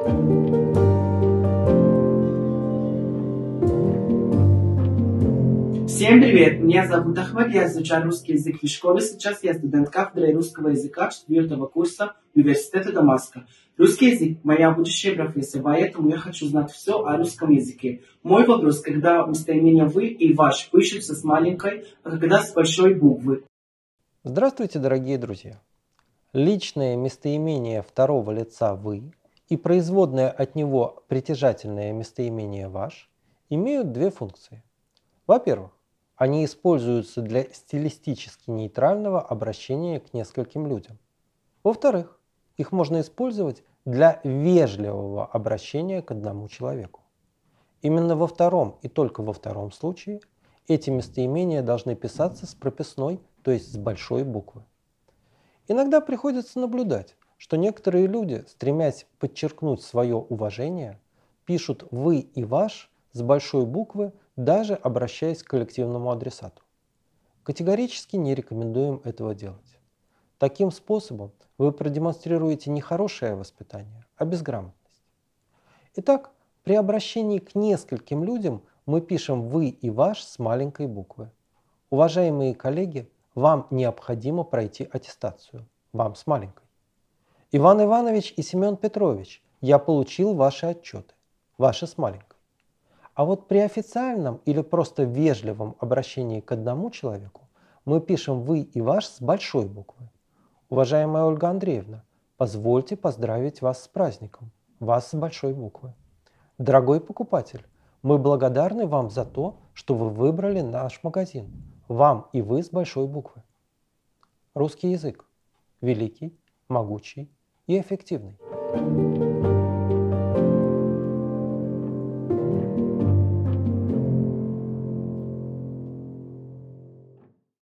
Всем привет! Меня зовут Ахмед, я изучаю русский язык в школе. Сейчас я студент кафедры русского языка 4-го курса Университета Дамаска. Русский язык – моя будущая профессия, поэтому я хочу знать все о русском языке. Мой вопрос, когда местоимения «вы» и «ваш» пишутся с маленькой, а когда с большой буквы? Здравствуйте, дорогие друзья! Личное местоимение второго лица «вы» и производное от него притяжательное местоимение «ваш» имеют две функции. Во-первых, они используются для стилистически нейтрального обращения к нескольким людям. Во-вторых, их можно использовать для вежливого обращения к одному человеку. Именно во втором и только во втором случае эти местоимения должны писаться с прописной, то есть с большой буквы. Иногда приходится наблюдать, что некоторые люди, стремясь подчеркнуть свое уважение, пишут «вы» и «ваш» с большой буквы, даже обращаясь к коллективному адресату. Категорически не рекомендуем этого делать. Таким способом вы продемонстрируете не хорошее воспитание, а безграмотность. Итак, при обращении к нескольким людям мы пишем «вы» и «ваш» с маленькой буквы. Уважаемые коллеги, вам необходимо пройти аттестацию. Вам с маленькой. Иван Иванович и Семен Петрович, я получил ваши отчеты. Ваши с маленькой. А вот при официальном или просто вежливом обращении к одному человеку мы пишем «вы» и «ваш» с большой буквы. Уважаемая Ольга Андреевна, позвольте поздравить вас с праздником. Вас с большой буквы. Дорогой покупатель, мы благодарны вам за то, что вы выбрали наш магазин. Вам и вы с большой буквы. Русский язык. Великий, могучий и эффективный.